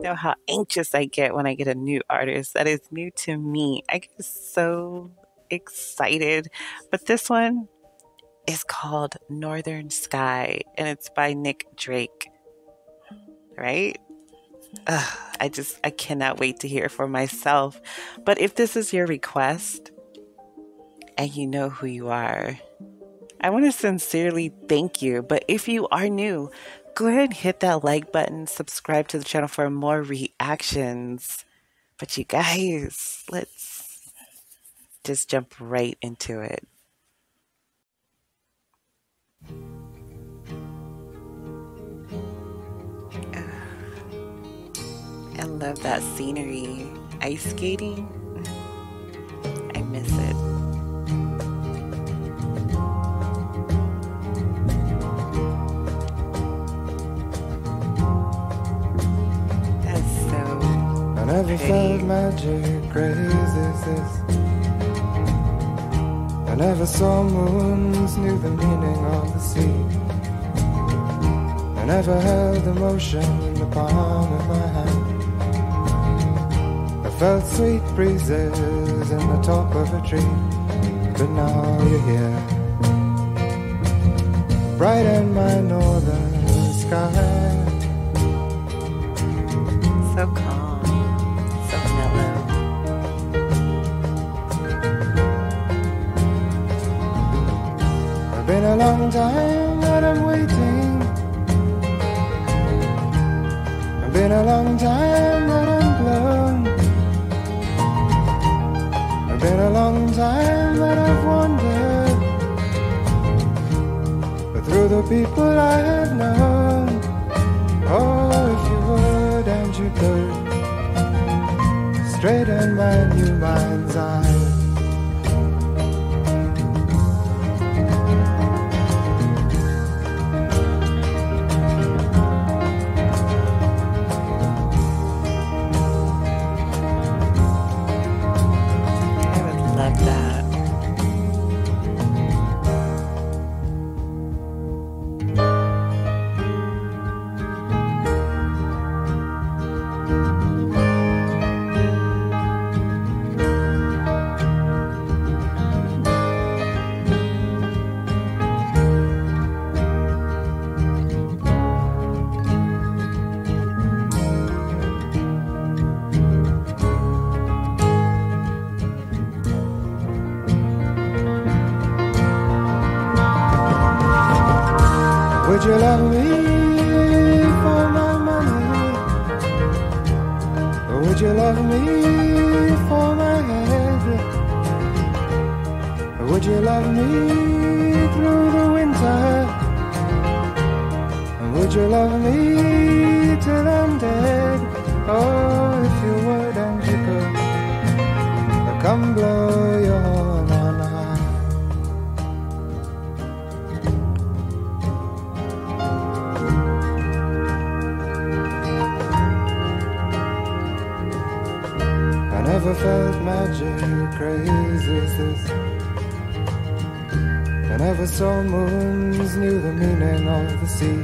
know how anxious I get when I get a new artist that is new to me. I get so excited. But this one is called Northern Sky and it's by Nick Drake, right? I cannot wait to hear for myself. But if this is your request and you know who you are, I want to sincerely thank you. But if you are new, go ahead and hit that like button, subscribe to the channel for more reactions. But you guys, let's just jump right into it. I love that scenery. Ice skating, I miss it. That's so I never pretty. felt magic crazy as this. I never saw moons, knew the meaning of the sea. I never held emotion in the palm of my hand. I felt sweet breezes in the top of a tree. But now you're here, bright in my northern sky. So calm, so mellow. It's been a long time that I'm waiting. It's been a long time that I'm blown. It's been a long time that I've wandered, but through the people I have known. Oh, if you would and you could, straight in my new mind's eye. Would you love me for my money? Or would you love me for my head? Or would you love me through the winter? And would you love me till I'm dead? Oh, if you would and you could, come blow your horn on high. I never felt magic crazy as this. I never saw moons, knew the meaning of the sea.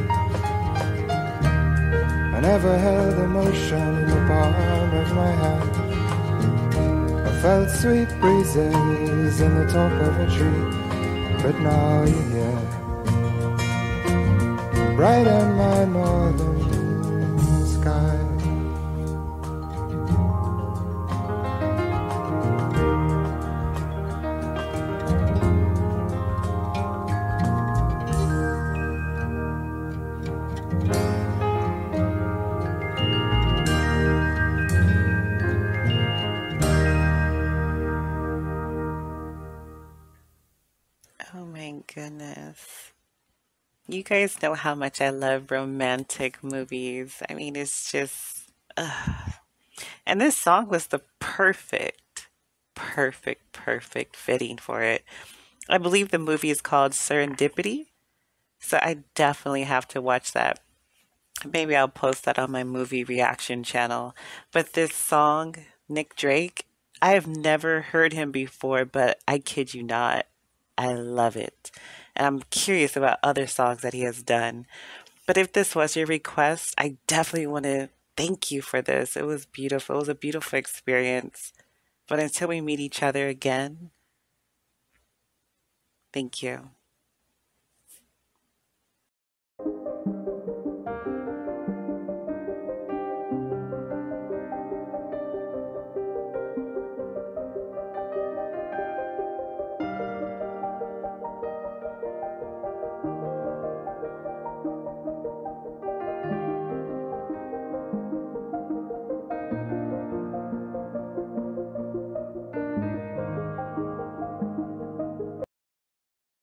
I never held emotion in the palm of my hand. I felt sweet breezes in the top of a tree. But now you're here, bright in my northern sky. Oh my goodness. You guys know how much I love romantic movies. I mean, it's just, and this song was the perfect fitting for it. I believe the movie is called Serendipity, so I definitely have to watch that. Maybe I'll post that on my movie reaction channel. But this song, Nick Drake, I have never heard him before, but I kid you not, I love it. And I'm curious about other songs that he has done. But if this was your request, I definitely want to thank you for this. It was beautiful. It was a beautiful experience. But until we meet each other again, thank you.